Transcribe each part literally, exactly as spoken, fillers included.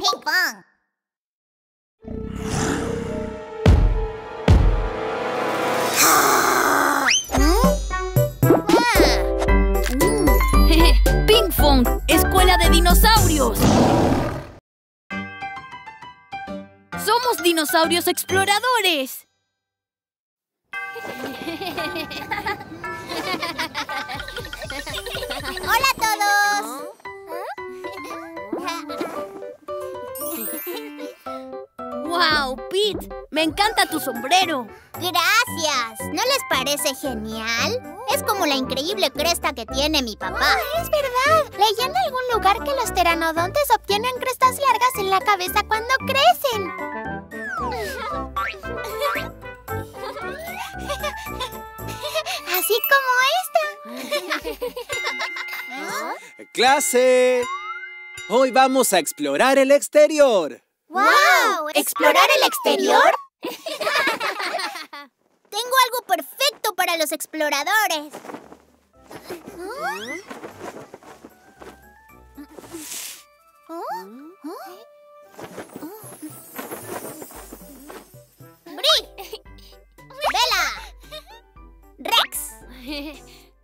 ping pong. Ping Pong, escuela de dinosaurios. Somos dinosaurios exploradores. ¡Hola a todos! ¡Wow, Pete! Me encanta tu sombrero. ¡Gracias! ¿No les parece genial? Es como la increíble cresta que tiene mi papá. Oh, es verdad. Leí en algún lugar que los pteranodontes obtienen crestas largas en la cabeza cuando crecen. Así como esta. ¡Clase! Hoy vamos a explorar el exterior. ¡Wow! ¿Explorar el exterior? Tengo algo perfecto para los exploradores. ¡Bri! ¡Bella! ¡Rex!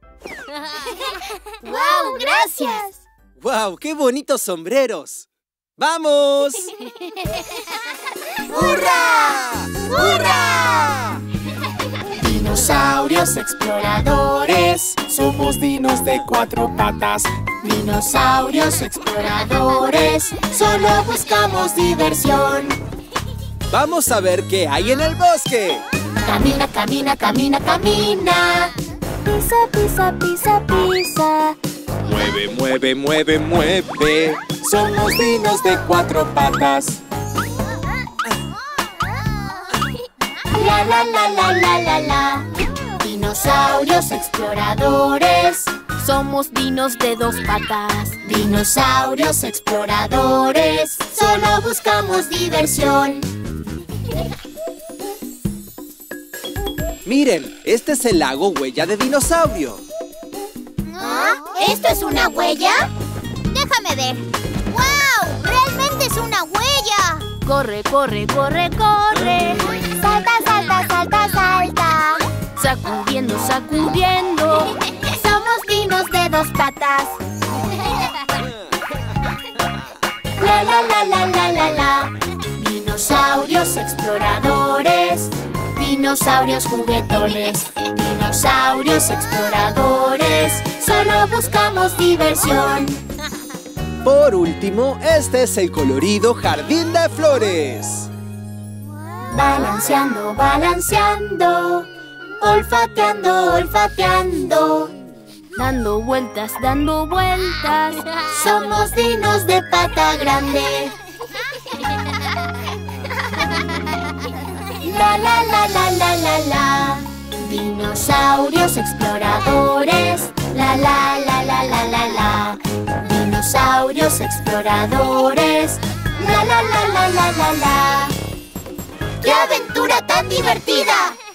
¡Wow! ¡Gracias! ¡Wow! ¡Qué bonitos sombreros! ¡Vamos! ¡Hurra! ¡Hurra! Dinosaurios exploradores, somos dinos de cuatro patas. Dinosaurios exploradores, solo buscamos diversión. ¡Vamos a ver qué hay en el bosque! Camina, camina, camina, camina. Pisa, pisa, pisa, pisa. Mueve, mueve, mueve, mueve. Somos dinos de cuatro patas. La, la, la, la, la, la, la. Dinosaurios exploradores, Somos dinos de dos patas. dinosaurios exploradores, solo buscamos diversión. Miren, este es el lago Huella de Dinosaurio. ¿Ah? ¿Esto es una huella? Déjame ver. ¡Wow! ¡Realmente es una huella! Corre, corre, corre, corre. Salta, salta, salta, salta. Sacudiendo, sacudiendo. Somos dinos de dos patas. La la la la la la la. Dinosaurios exploradores, dinosaurios juguetones, dinosaurios exploradores, solo buscamos diversión. Por último, este es el colorido Jardín de Flores. Balanceando, balanceando, olfateando, olfateando. Dando vueltas, dando vueltas. Somos dinos de pata grande. La la la la la la la. Dinosaurios exploradores. La la la la la la la. Dinosaurios exploradores. La la la la la la la. ¡Qué aventura tan divertida!